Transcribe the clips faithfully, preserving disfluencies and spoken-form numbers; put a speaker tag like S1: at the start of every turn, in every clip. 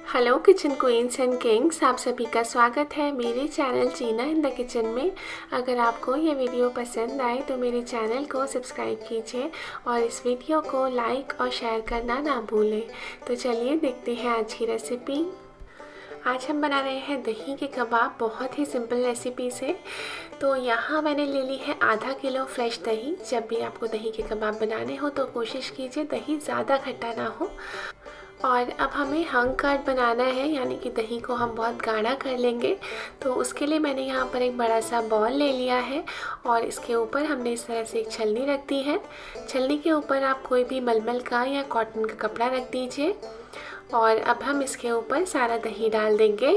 S1: Hello kitchen queens and kings, आप सभी का स्वागत है मेरे channel Jeena in the kitchen में। अगर आपको ये वीडियो पसंद आए तो मेरे चैनल को सब्सक्राइब कीजिए और इस वीडियो को लाइक और शेयर करना ना भूलें। तो चलिए देखते हैं आज की रेसिपी। आज हम बना रहे हैं दही के कबाब, बहुत ही सिंपल रेसिपी से। तो यहाँ मैंने ले ली है आधा किलो फ्रेश दही। जब भी आपको दही के कबाब बनाने हो तो कोशिश कीजिए दही ज़्यादा खट्टा ना हो। और अब हमें हंग कर्ड बनाना है, यानी कि दही को हम बहुत गाढ़ा कर लेंगे। तो उसके लिए मैंने यहाँ पर एक बड़ा सा बॉल ले लिया है और इसके ऊपर हमने इस तरह से एक छलनी रख दी है। छलनी के ऊपर आप कोई भी मलमल का या कॉटन का कपड़ा रख दीजिए और अब हम इसके ऊपर सारा दही डाल देंगे।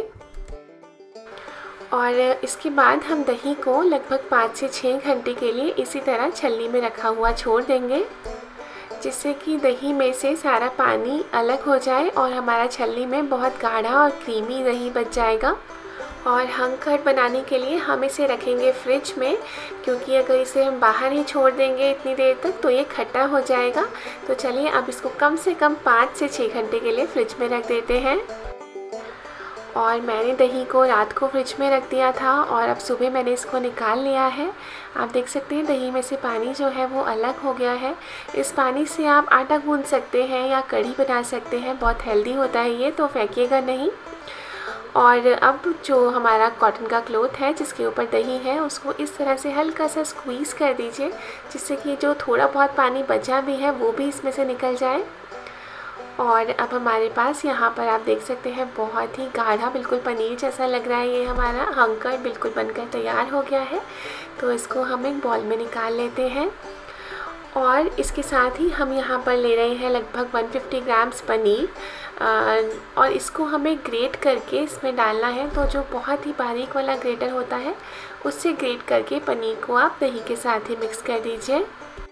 S1: और इसके बाद हम दही को लगभग पाँच से छः घंटे के लिए इसी तरह छलनी में रखा हुआ छोड़ देंगे, जिससे कि दही में से सारा पानी अलग हो जाए और हमारा छलनी में बहुत गाढ़ा और क्रीमी दही बच जाएगा। और हंग कर्ड बनाने के लिए हम इसे रखेंगे फ्रिज में, क्योंकि अगर इसे हम बाहर ही छोड़ देंगे इतनी देर तक तो ये खट्टा हो जाएगा। तो चलिए अब इसको कम से कम पाँच से छः घंटे के लिए फ्रिज में रख देते हैं। और मैंने दही को रात को फ्रिज में रख दिया था और अब सुबह मैंने इसको निकाल लिया है। आप देख सकते हैं दही में से पानी जो है वो अलग हो गया है। इस पानी से आप आटा गूंद सकते हैं या कढ़ी बना सकते हैं, बहुत हेल्दी होता है ये, तो फेंकिएगा नहीं। और अब जो हमारा कॉटन का क्लॉथ है जिसके ऊपर दही है उसको इस तरह से हल्का सा स्क्वीज़ कर दीजिए, जिससे कि जो थोड़ा बहुत पानी बचा भी है वो भी इसमें से निकल जाए। और अब हमारे पास यहाँ पर आप देख सकते हैं बहुत ही गाढ़ा, बिल्कुल पनीर जैसा लग रहा है। ये हमारा हंग कर्ड बिल्कुल बनकर तैयार हो गया है। तो इसको हम एक बॉल में निकाल लेते हैं और इसके साथ ही हम यहाँ पर ले रहे हैं लगभग एक सौ पचास ग्राम्स पनीर। और इसको हमें ग्रेट करके इसमें डालना है। तो जो बहुत ही बारीक वाला ग्रेटर होता है उससे ग्रेट करके पनीर को आप दही के साथ ही मिक्स कर दीजिए।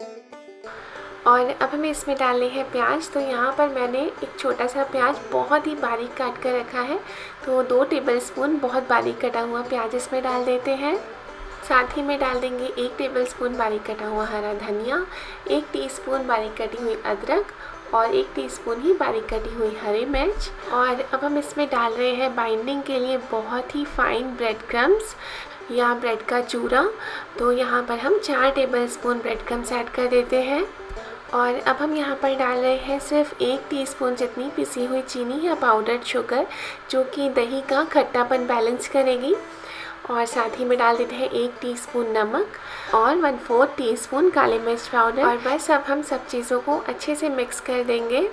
S1: और अब हमें इसमें डालने हैं प्याज। तो यहाँ पर मैंने एक छोटा सा प्याज बहुत ही बारीक काट कर रखा है, तो दो टेबलस्पून बहुत बारीक कटा हुआ प्याज इसमें डाल देते हैं। साथ ही में डाल देंगे एक टेबलस्पून बारीक कटा हुआ हरा धनिया, एक टीस्पून बारीक कटी हुई अदरक और एक टीस्पून ही बारीक कटी हुई हरी मिर्च। और अब हम इसमें डाल रहे हैं बाइंडिंग के लिए बहुत ही फाइन ब्रेड क्रम्स या ब्रेड का चूरा। तो यहाँ पर हम चार टेबलस्पून ब्रेड क्रम्स ऐड कर देते हैं। और अब हम यहाँ पर डाल रहे हैं सिर्फ एक टीस्पून जितनी पिसी हुई चीनी या पाउडर्ड शुगर, जो कि दही का खट्टापन बैलेंस करेगी। और साथ ही में डाल देते हैं एक टीस्पून नमक और वन फोर्थ टीस्पून काली मिर्च पाउडर। और बस अब हम सब चीज़ों को अच्छे से मिक्स कर देंगे।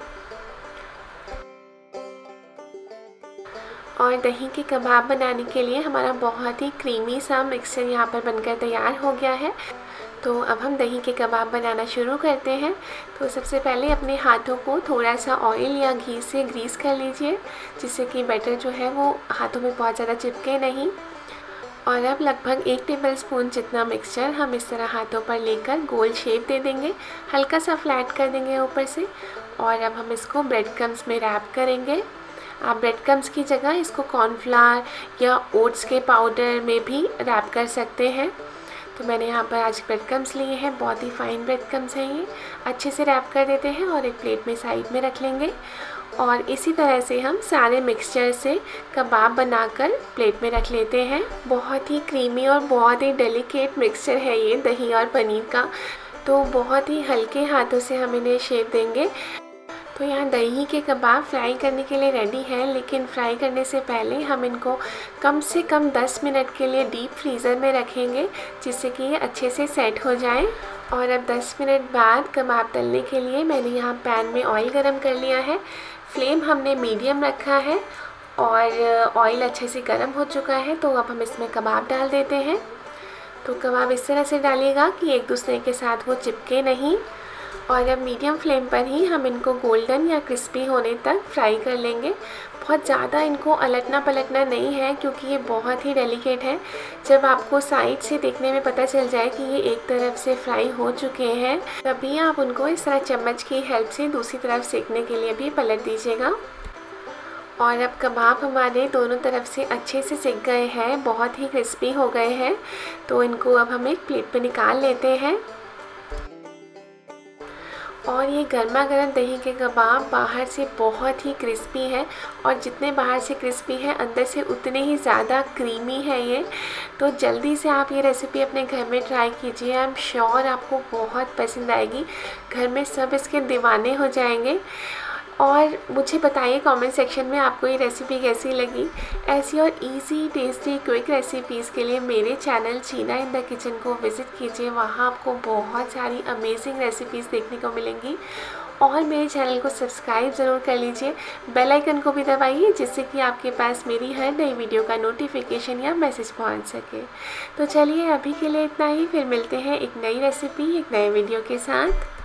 S1: और दही के कबाब बनाने के लिए हमारा बहुत ही क्रीमी सा मिक्सचर यहाँ पर बनकर तैयार हो गया है। तो अब हम दही के कबाब बनाना शुरू करते हैं। तो सबसे पहले अपने हाथों को थोड़ा सा ऑयल या घी से ग्रीस कर लीजिए, जिससे कि बैटर जो है वो हाथों में बहुत ज़्यादा चिपके नहीं। और अब लगभग एक टेबलस्पून जितना मिक्सचर हम इस तरह हाथों पर लेकर गोल शेप दे देंगे, हल्का सा फ्लैट कर देंगे ऊपर से। और अब हम इसको ब्रेड क्रम्स में रैप करेंगे। आप ब्रेड क्रम्स की जगह इसको कॉर्नफ्लावर या ओट्स के पाउडर में भी रैप कर सकते हैं। तो मैंने यहाँ पर आज ब्रेड क्रम्स लिए हैं, बहुत ही फाइन ब्रेड क्रम्स हैं ये। अच्छे से रैप कर देते हैं और एक प्लेट में साइड में रख लेंगे। और इसी तरह से हम सारे मिक्सचर से कबाब बनाकर प्लेट में रख लेते हैं। बहुत ही क्रीमी और बहुत ही डेलिकेट मिक्सचर है ये दही और पनीर का। तो बहुत ही हल्के हाथों से हम इन्हें शेप देंगे। तो यहाँ दही के कबाब फ्राई करने के लिए रेडी है, लेकिन फ्राई करने से पहले हम इनको कम से कम दस मिनट के लिए डीप फ्रीज़र में रखेंगे, जिससे कि ये अच्छे से सेट हो जाए। और अब दस मिनट बाद कबाब तलने के लिए मैंने यहाँ पैन में ऑयल गरम कर लिया है। फ्लेम हमने मीडियम रखा है और ऑयल अच्छे से गर्म हो चुका है। तो अब हम इसमें कबाब डाल देते हैं। तो कबाब इस तरह से डालिएगा कि एक दूसरे के साथ वो चिपके नहीं। और अब मीडियम फ्लेम पर ही हम इनको गोल्डन या क्रिस्पी होने तक फ्राई कर लेंगे। बहुत ज़्यादा इनको अलटना पलटना नहीं है, क्योंकि ये बहुत ही डेलिकेट है। जब आपको साइड से देखने में पता चल जाए कि ये एक तरफ से फ्राई हो चुके हैं, तभी आप उनको इस तरह चम्मच की हेल्प से दूसरी तरफ सेकने के लिए भी पलट दीजिएगा। और अब कबाब हमारे दोनों तरफ से अच्छे से सिक गए हैं, बहुत ही क्रिस्पी हो गए हैं। तो इनको अब हम एक प्लेट पे निकाल लेते हैं। और ये गर्मा गर्म दही के कबाब बाहर से बहुत ही क्रिस्पी है और जितने बाहर से क्रिस्पी है अंदर से उतने ही ज़्यादा क्रीमी है ये। तो जल्दी से आप ये रेसिपी अपने घर में ट्राई कीजिए, आई एम श्योर आपको बहुत पसंद आएगी। घर में सब इसके दीवाने हो जाएंगे। और मुझे बताइए कमेंट सेक्शन में आपको ये रेसिपी कैसी लगी। ऐसी और इजी टेस्टी क्विक रेसिपीज़ के लिए मेरे channel Sheena in the kitchen को विज़िट कीजिए, वहाँ आपको बहुत सारी अमेजिंग रेसिपीज़ देखने को मिलेंगी। और मेरे चैनल को सब्सक्राइब ज़रूर कर लीजिए, बेल आइकन को भी दबाइए जिससे कि आपके पास मेरी हर नई वीडियो का नोटिफिकेशन या मैसेज पहुंच सके। तो चलिए अभी के लिए इतना ही, फिर मिलते हैं एक नई रेसिपी एक नए वीडियो के साथ।